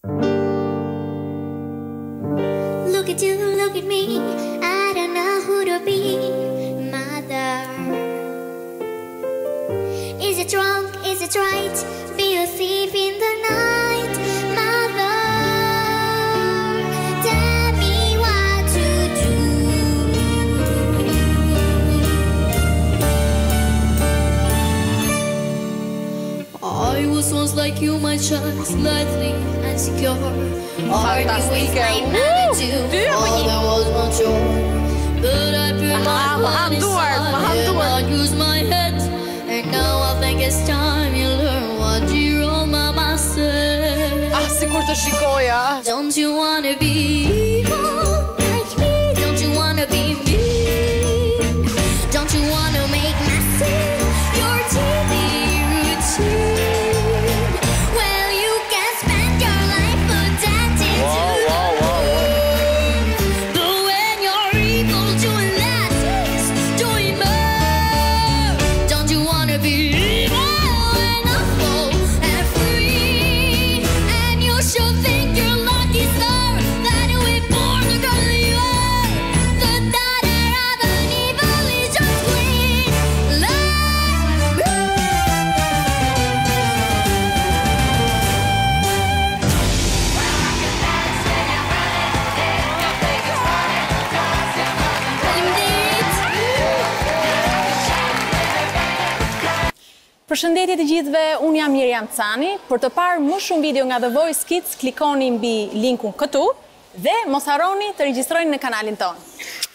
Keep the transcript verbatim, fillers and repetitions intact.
Look at you, look at me, I don't know who to be, mother. Is it wrong, is it right, be a thief in the night, mother. Tell me what to do. I was once like you, my child, slightly insecure. Arguing with my attitude, all that was not sure. But I put my money aside and I use my head. And now I think it's time you learn what your old mama said. Ah, sikur të shikoja. Don't you wanna be evil like me? Don't you wanna be mean? Don't you wanna make massive your T V routine? Well, you can spend your life pretending to learn. But when you're evil, doing less is doing more. Don't you wanna be evil and awful and free? And you should think you're lucky, sir, that we're born to go to you. The daughter of an evil is just queen. Love me. Përshëndetje të gjithëve, unë jam Miriam Cani. Për të parë më shumë video nga The Voice Kids, klikoni mbi linkun këtu dhe mos harroni të regjistroni në kanalin tonë.